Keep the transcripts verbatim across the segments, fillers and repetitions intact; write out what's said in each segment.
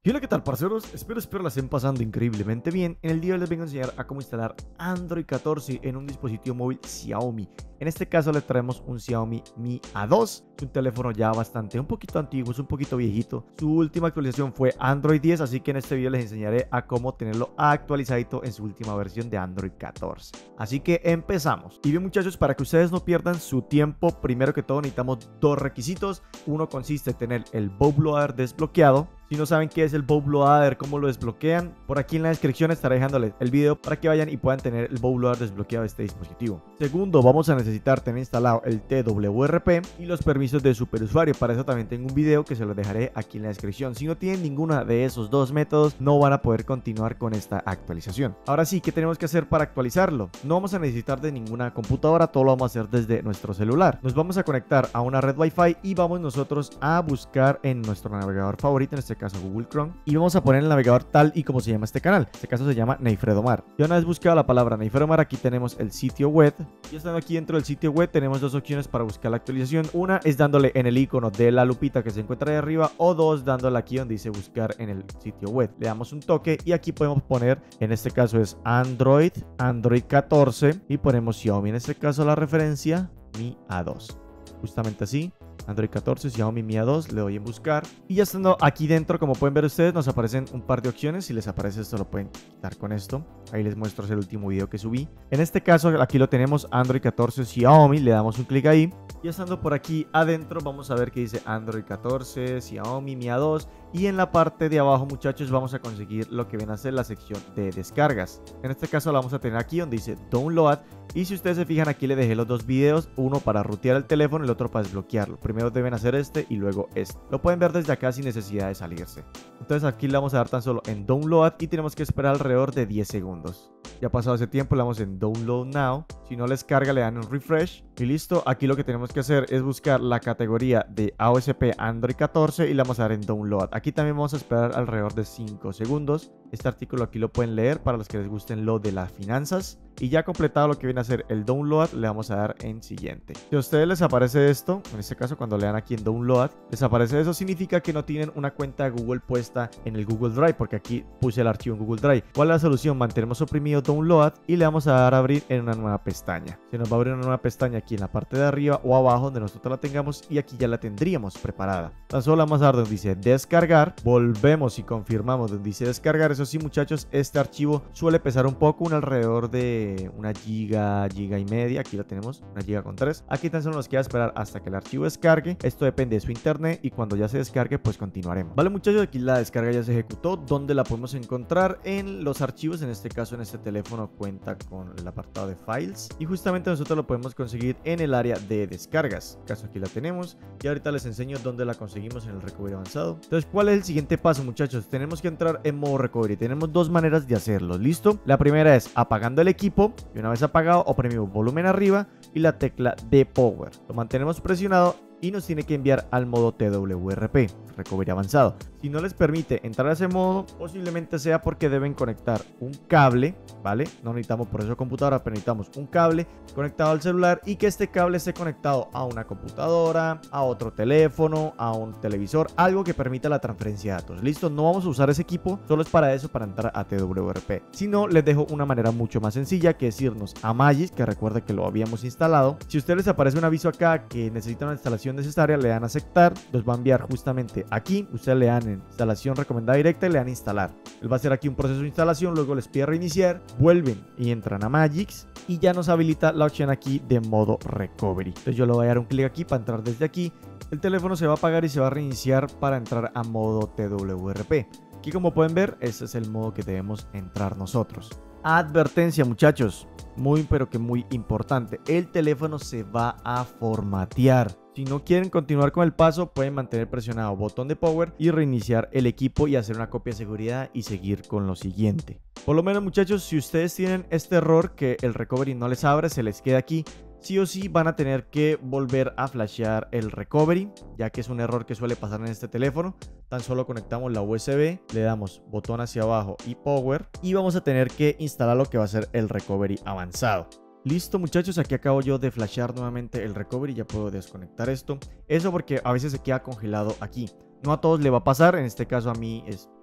Y hola, ¿qué tal, parceros? Espero, espero la estén pasando increíblemente bien. En el día de hoy les vengo a enseñar a cómo instalar Android catorce en un dispositivo móvil Xiaomi. En este caso le traemos un Xiaomi Mi A dos. Es un teléfono ya bastante, un poquito antiguo, es un poquito viejito. Su última actualización fue Android diez, así que en este video les enseñaré a cómo tenerlo actualizadito en su última versión de Android catorce. Así que empezamos. Y bien, muchachos, para que ustedes no pierdan su tiempo, primero que todo necesitamos dos requisitos. Uno consiste en tener el bootloader desbloqueado. Si no saben qué es el bootloader, cómo lo desbloquean, por aquí en la descripción estaré dejándoles el video para que vayan y puedan tener el bootloader desbloqueado de este dispositivo. Segundo, vamos a necesitar tener instalado el T W R P y los permisos de superusuario. Para eso también tengo un video que se los dejaré aquí en la descripción. Si no tienen ninguna de esos dos métodos, no van a poder continuar con esta actualización. Ahora sí, ¿qué tenemos que hacer para actualizarlo? No vamos a necesitar de ninguna computadora, todo lo vamos a hacer desde nuestro celular. Nos vamos a conectar a una red Wi-Fi y vamos nosotros a buscar en nuestro navegador favorito, en este caso Google Chrome, y vamos a poner el navegador tal y como se llama este canal. En este caso se llama Neifredomar. Ya una vez buscado la palabra Neifredomar, aquí tenemos el sitio web, y estando aquí dentro del sitio web tenemos dos opciones para buscar la actualización. Una es dándole en el icono de la lupita que se encuentra ahí arriba, o dos dándole aquí donde dice buscar en el sitio web. Le damos un toque y aquí podemos poner, en este caso es Android, Android catorce, y ponemos Xiaomi, en este caso la referencia Mi A dos. Justamente así, Android catorce, Xiaomi Mi A dos, le doy en buscar y ya estando aquí dentro, como pueden ver ustedes, nos aparecen un par de opciones. Si les aparece esto lo pueden quitar con esto. Ahí les muestro el último video que subí. En este caso aquí lo tenemos, Android catorce Xiaomi, le damos un clic ahí y estando por aquí adentro vamos a ver que dice Android catorce, Xiaomi Mi A dos, y en la parte de abajo, muchachos, vamos a conseguir lo que viene a ser la sección de descargas. En este caso la vamos a tener aquí donde dice Download, y si ustedes se fijan aquí le dejé los dos videos, uno para rutear el teléfono y el otro para desbloquearlo. Primero deben hacer este y luego este. Lo pueden ver desde acá sin necesidad de salirse. Entonces aquí le vamos a dar tan solo en Download y tenemos que esperar alrededor de diez segundos. Ya ha pasado ese tiempo, le damos en Download Now. Si no les carga, le dan un refresh y listo. Aquí lo que tenemos que hacer es buscar la categoría de A O S P Android catorce y le vamos a dar en Download. Aquí también vamos a esperar alrededor de cinco segundos. Este artículo aquí lo pueden leer para los que les gusten lo de las finanzas. Y ya completado lo que viene a ser el download, le vamos a dar en siguiente. Si a ustedes les aparece esto, en este caso cuando le dan aquí en download, les aparece eso, significa que no tienen una cuenta de Google puesta en el Google Drive, porque aquí puse el archivo en Google Drive. ¿Cuál es la solución? Mantenemos oprimido download y le vamos a dar a abrir en una nueva pestaña. Se nos va a abrir una nueva pestaña aquí en la parte de arriba o abajo donde nosotros la tengamos, y aquí ya la tendríamos preparada. Tan solo vamos a dar donde dice descargar, volvemos y confirmamos donde dice descargar. Eso sí, muchachos, este archivo suele pesar un poco, un alrededor de una giga, giga y media. Aquí lo tenemos, una giga con tres. Aquí tan solo nos queda esperar hasta que el archivo descargue. Esto depende de su internet y cuando ya se descargue pues continuaremos. Vale, muchachos, aquí la descarga ya se ejecutó. ¿Dónde la podemos encontrar? En los archivos. En este caso, en este teléfono cuenta con el apartado de files y justamente nosotros lo podemos conseguir en el área de descargas. En este caso aquí la tenemos y ahorita les enseño dónde la conseguimos en el recovery avanzado. Entonces, ¿cuál es el siguiente paso, muchachos? Tenemos que entrar en modo recovery. Tenemos dos maneras de hacerlo, ¿listo? La primera es apagando el equipo, y una vez apagado oprimimos volumen arriba y la tecla de power. Lo mantenemos presionado y nos tiene que enviar al modo T W R P, recovery avanzado. Si no les permite entrar a ese modo, posiblemente sea porque deben conectar un cable, ¿vale? No necesitamos por eso computadora, pero necesitamos un cable conectado al celular y que este cable esté conectado a una computadora, a otro teléfono, a un televisor, algo que permita la transferencia de datos. Listo, no vamos a usar ese equipo, solo es para eso, para entrar a T W R P. Si no, les dejo una manera mucho más sencilla, que es irnos a Magisk, que recuerda que lo habíamos instalado. Si a ustedes les aparece un aviso acá que necesitan una instalación necesaria, le dan a aceptar, los va a enviar justamente aquí. Ustedes le dan en instalación recomendada directa y le dan a instalar. Él va a hacer aquí un proceso de instalación, luego les pide reiniciar, vuelven y entran a Magisk y ya nos habilita la opción aquí de modo recovery. Entonces yo le voy a dar un clic aquí para entrar desde aquí. El teléfono se va a apagar y se va a reiniciar para entrar a modo T W R P. Aquí, como pueden ver, este es el modo que debemos entrar nosotros. Advertencia, muchachos, muy pero que muy importante, el teléfono se va a formatear. Si no quieren continuar con el paso, pueden mantener presionado botón de power y reiniciar el equipo y hacer una copia de seguridad y seguir con lo siguiente. Por lo menos, muchachos, si ustedes tienen este error que el recovery no les abre, se les queda aquí, sí o sí van a tener que volver a flashear el recovery, ya que es un error que suele pasar en este teléfono. Tan solo conectamos la U S B, le damos botón hacia abajo y power y vamos a tener que instalar lo que va a ser el recovery avanzado. Listo, muchachos, aquí acabo yo de flashear nuevamente el recovery, ya puedo desconectar esto. Eso porque a veces se queda congelado aquí. No a todos le va a pasar, en este caso a mí es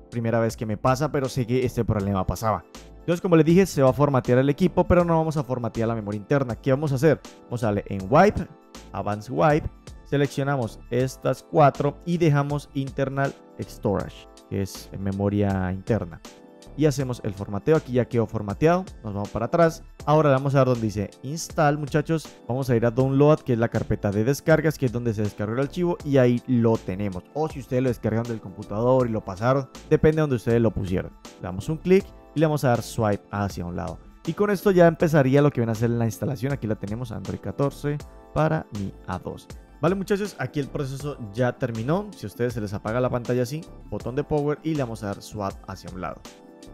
primera vez que me pasa, pero sé que este problema pasaba. Entonces, como les dije, se va a formatear el equipo, pero no vamos a formatear la memoria interna. ¿Qué vamos a hacer? Vamos a darle en Wipe, Advanced Wipe, seleccionamos estas cuatro y dejamos Internal Storage, que es memoria interna. Y hacemos el formateo. Aquí ya quedó formateado. Nos vamos para atrás. Ahora le vamos a dar donde dice Install, muchachos. Vamos a ir a Download, que es la carpeta de descargas, que es donde se descargó el archivo. Y ahí lo tenemos. O si ustedes lo descargaron del computador y lo pasaron, depende de donde ustedes lo pusieron. Le damos un clic y le vamos a dar Swipe hacia un lado. Y con esto ya empezaría lo que viene a ser la instalación. Aquí la tenemos, Android catorce para Mi A dos. Vale, muchachos, aquí el proceso ya terminó. Si a ustedes se les apaga la pantalla así, botón de Power y le vamos a dar Swap hacia un lado.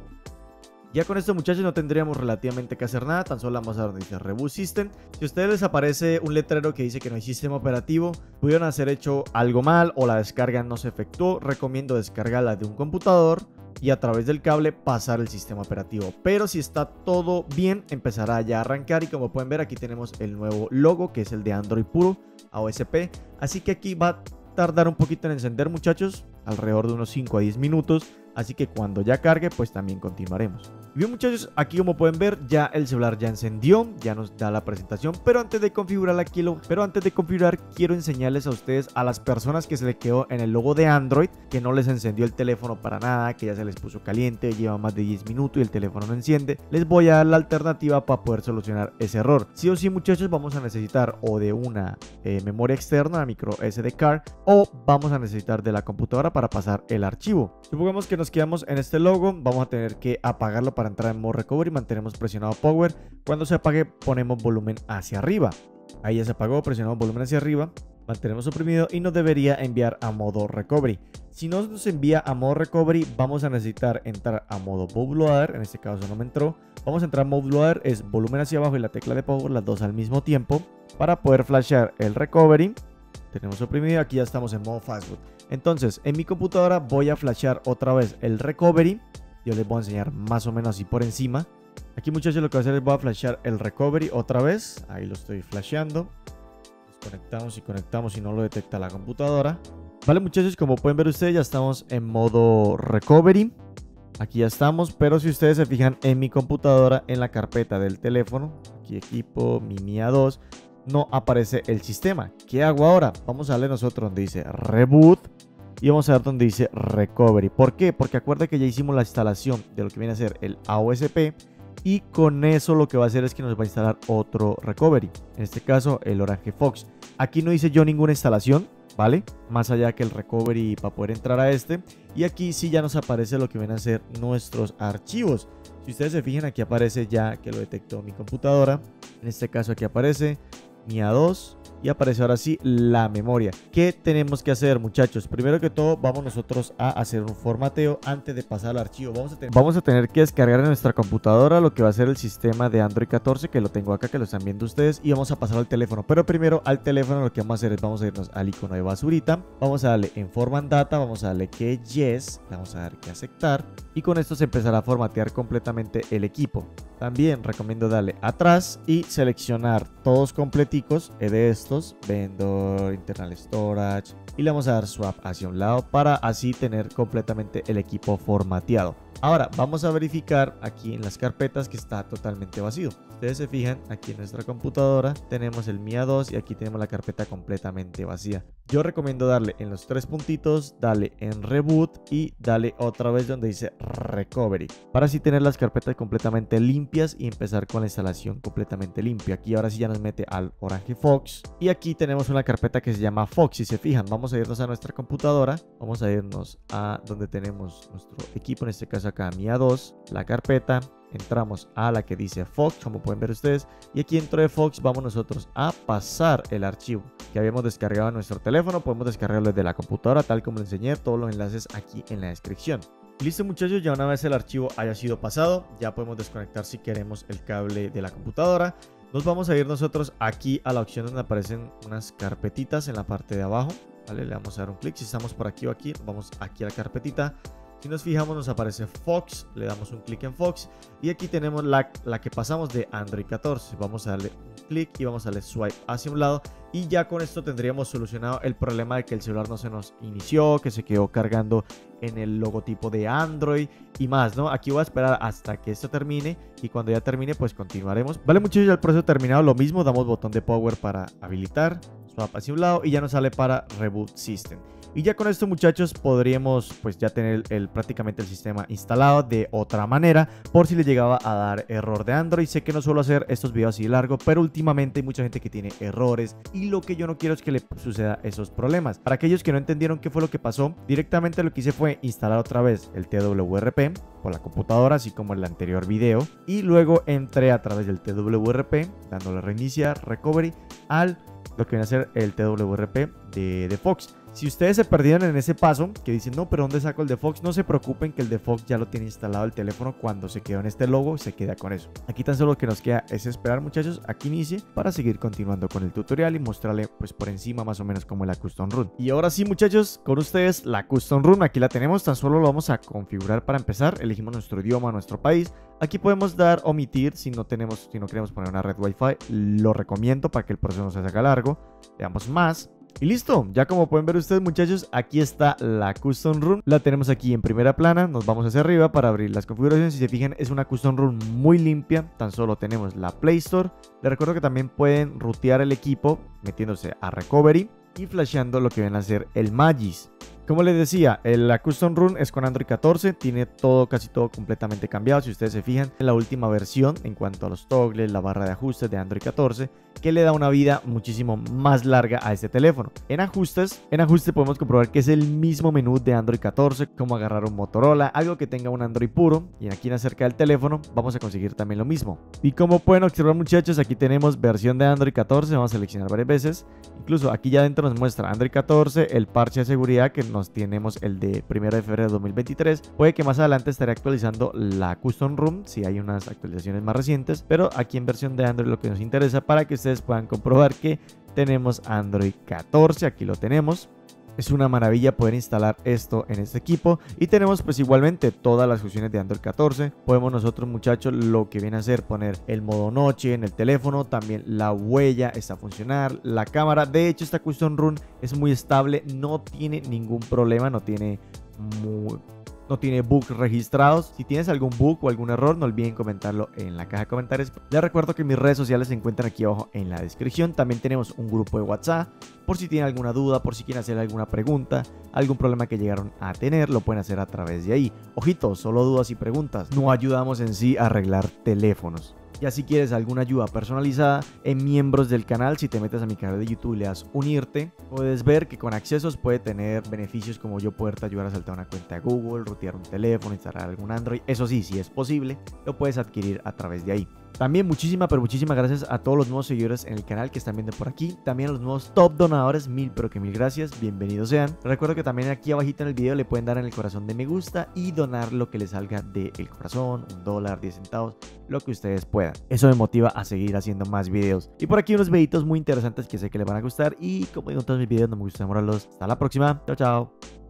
Ya con esto, muchachos, no tendríamos relativamente que hacer nada. Tan solo vamos a dar donde dice Reboot System. Si a ustedes les aparece un letrero que dice que no hay sistema operativo, pudieron haber hecho algo mal o la descarga no se efectuó, recomiendo descargarla de un computador y a través del cable pasar el sistema operativo. Pero si está todo bien, empezará ya a arrancar. Y como pueden ver, aquí tenemos el nuevo logo, que es el de Android puro, A O S P. Así que aquí va a tardar un poquito en encender, muchachos, alrededor de unos cinco a diez minutos. Así que cuando ya cargue, pues también continuaremos. Bien, muchachos, aquí como pueden ver, ya el celular ya encendió, ya nos da la presentación. Pero antes de configurar aquí, pero antes de configurar, quiero enseñarles a ustedes, a las personas que se le quedó en el logo de Android, que no les encendió el teléfono para nada, que ya se les puso caliente, lleva más de diez minutos y el teléfono no enciende. Les voy a dar la alternativa para poder solucionar ese error. Sí o sí, muchachos, vamos a necesitar o de una eh, memoria externa, la micro S D card, o vamos a necesitar de la computadora para pasar el archivo. Supongamos que nos quedamos en este logo, vamos a tener que apagarlo para entrar en modo recovery. Mantenemos presionado Power. Cuando se apague, ponemos volumen hacia arriba. Ahí ya se apagó, presionamos volumen hacia arriba, mantenemos oprimido y nos debería enviar a modo recovery. Si no nos envía a modo recovery, vamos a necesitar entrar a modo bootloader. En este caso no me entró. Vamos a entrar a bootloader, es volumen hacia abajo y la tecla de Power, las dos al mismo tiempo, para poder flashear el recovery. Tenemos oprimido, aquí ya estamos en modo fastboot. Entonces, en mi computadora voy a flashear otra vez el recovery. Yo les voy a enseñar más o menos así por encima. Aquí, muchachos, lo que voy a hacer es voy a flashear el recovery otra vez. Ahí lo estoy flasheando. Desconectamos y conectamos si no lo detecta la computadora. Vale, muchachos, como pueden ver ustedes, ya estamos en modo recovery. Aquí ya estamos, pero si ustedes se fijan en mi computadora, en la carpeta del teléfono, aquí equipo, mi Mi A dos, no aparece el sistema. ¿Qué hago ahora? Vamos a darle nosotros donde dice Reboot. Y vamos a ver donde dice Recovery. ¿Por qué? Porque acuerda que ya hicimos la instalación de lo que viene a ser el A O S P. Y con eso lo que va a hacer es que nos va a instalar otro Recovery. En este caso el Orange Fox. Aquí no hice yo ninguna instalación, ¿vale? Más allá que el Recovery para poder entrar a este. Y aquí sí ya nos aparece lo que viene a ser nuestros archivos. Si ustedes se fijan, aquí aparece ya que lo detectó mi computadora. En este caso aquí aparece Mi A dos. Y aparece ahora sí la memoria. ¿Qué tenemos que hacer, muchachos? Primero que todo, vamos nosotros a hacer un formateo antes de pasar al archivo. Vamos a, vamos a tener que descargar en nuestra computadora lo que va a ser el sistema de Android catorce, que lo tengo acá, que lo están viendo ustedes, y vamos a pasar al teléfono. Pero primero al teléfono lo que vamos a hacer es vamos a irnos al icono de basurita, vamos a darle en Format Data, vamos a darle que Yes, le vamos a dar que aceptar, y con esto se empezará a formatear completamente el equipo. También recomiendo darle atrás y seleccionar todos completicos de estos, vendor, internal storage, y le vamos a dar swap hacia un lado para así tener completamente el equipo formateado. Ahora vamos a verificar aquí en las carpetas que está totalmente vacío. Ustedes se fijan, aquí en nuestra computadora tenemos el Mi A dos y aquí tenemos la carpeta completamente vacía. Yo recomiendo darle en los tres puntitos, darle en Reboot y darle otra vez donde dice Recovery, para así tener las carpetas completamente limpias y empezar con la instalación completamente limpia. Aquí ahora sí ya nos mete al Orange Fox y aquí tenemos una carpeta que se llama Fox. Si se fijan, vamos a irnos a nuestra computadora, vamos a irnos a donde tenemos nuestro equipo, en este caso acá Mi A dos, la carpeta. Entramos a la que dice Fox, como pueden ver ustedes, y aquí dentro de Fox vamos nosotros a pasar el archivo que habíamos descargado en nuestro teléfono. Podemos descargarlo desde la computadora, tal como les enseñé, todos los enlaces aquí en la descripción. Listo, muchachos, ya una vez el archivo haya sido pasado, ya podemos desconectar si queremos el cable de la computadora. Nos vamos a ir nosotros aquí a la opción donde aparecen unas carpetitas en la parte de abajo, ¿vale? Le vamos a dar un clic. Si estamos por aquí o aquí, vamos aquí a la carpetita. Si nos fijamos nos aparece Fox, le damos un clic en Fox y aquí tenemos la, la que pasamos de Android catorce. Vamos a darle un clic y vamos a darle swipe hacia un lado y ya con esto tendríamos solucionado el problema de que el celular no se nos inició, que se quedó cargando en el logotipo de Android y más, ¿no? Aquí voy a esperar hasta que esto termine y cuando ya termine pues continuaremos. Vale, muchachos, ya el proceso terminado, lo mismo, damos botón de power para habilitar, swap hacia un lado y ya nos sale para reboot system. Y ya con esto, muchachos, podríamos pues ya tener el, prácticamente el sistema instalado de otra manera por si le llegaba a dar error de Android. Sé que no suelo hacer estos videos así largo, pero últimamente hay mucha gente que tiene errores y lo que yo no quiero es que le suceda esos problemas. Para aquellos que no entendieron qué fue lo que pasó, directamente lo que hice fue instalar otra vez el T W R P por la computadora, así como el anterior video, y luego entré a través del T W R P dándole reiniciar, recovery, al lo que viene a ser el T W R P de, de Fox. Si ustedes se perdieron en ese paso, que dicen, no, pero ¿dónde saco el de Fox? No se preocupen que el de Fox ya lo tiene instalado el teléfono. Cuando se quedó en este logo, se queda con eso. Aquí tan solo lo que nos queda es esperar, muchachos, a que inicie para seguir continuando con el tutorial y mostrarle pues por encima más o menos como la Custom Room. Y ahora sí, muchachos, con ustedes la Custom Room. Aquí la tenemos, tan solo lo vamos a configurar para empezar. Elegimos nuestro idioma, nuestro país. Aquí podemos dar omitir si no tenemos, si no queremos poner una red Wi-Fi. Lo recomiendo para que el proceso no se haga largo. Le damos más. Y listo, ya como pueden ver ustedes, muchachos, aquí está la Custom Room. La tenemos aquí en primera plana, nos vamos hacia arriba para abrir las configuraciones. Si se fijan, es una Custom Room muy limpia, tan solo tenemos la Play Store. Les recuerdo que también pueden rutear el equipo metiéndose a Recovery y flasheando lo que viene a ser el Magis. Como les decía, la Custom Room es con Android catorce, tiene todo, casi todo completamente cambiado. Si ustedes se fijan en la última versión en cuanto a los toggles, la barra de ajustes de Android catorce, que le da una vida muchísimo más larga a este teléfono. En ajustes, en ajustes podemos comprobar que es el mismo menú de Android catorce, como agarrar un Motorola, algo que tenga un Android puro. Y aquí en acerca del teléfono vamos a conseguir también lo mismo. Y como pueden observar, muchachos, aquí tenemos versión de Android catorce, vamos a seleccionar varias veces. Incluso aquí ya adentro nos muestra Android catorce, el parche de seguridad que nos tenemos el de primero de febrero de dos mil veintitrés. Puede que más adelante estaré actualizando la Custom Room si hay unas actualizaciones más recientes, pero aquí en versión de Android lo que nos interesa para que ustedes puedan comprobar que tenemos Android catorce. Aquí lo tenemos. Es una maravilla poder instalar esto en este equipo. Y tenemos pues igualmente todas las funciones de Android catorce. Podemos nosotros, muchachos, lo que viene a ser poner el modo noche en el teléfono. También la huella está a funcionar. La cámara, de hecho esta Custom Room es muy estable. No tiene ningún problema. No tiene muy... No tiene bugs registrados. Si tienes algún bug o algún error, no olviden comentarlo en la caja de comentarios. Les recuerdo que mis redes sociales se encuentran aquí abajo en la descripción. También tenemos un grupo de WhatsApp. Por si tienen alguna duda, por si quieren hacer alguna pregunta, algún problema que llegaron a tener, lo pueden hacer a través de ahí. Ojito, solo dudas y preguntas. No ayudamos en sí a arreglar teléfonos. Ya si quieres alguna ayuda personalizada en miembros del canal, si te metes a mi canal de YouTube y le das unirte, puedes ver que con accesos puede tener beneficios como yo poderte ayudar a saltar una cuenta de Google, rutear un teléfono, instalar algún Android. Eso sí, si es posible, lo puedes adquirir a través de ahí. También muchísimas, pero muchísimas gracias a todos los nuevos seguidores en el canal que están viendo por aquí. También a los nuevos top donadores, mil pero que mil gracias, bienvenidos sean. Recuerdo que también aquí abajito en el video le pueden dar en el corazón de me gusta y donar lo que les salga del corazón, un dólar, diez centavos, lo que ustedes puedan. Eso me motiva a seguir haciendo más videos. Y por aquí unos videitos muy interesantes que sé que les van a gustar y como digo en todos mis videos, no me gusta demorarlos. Hasta la próxima, chao chao.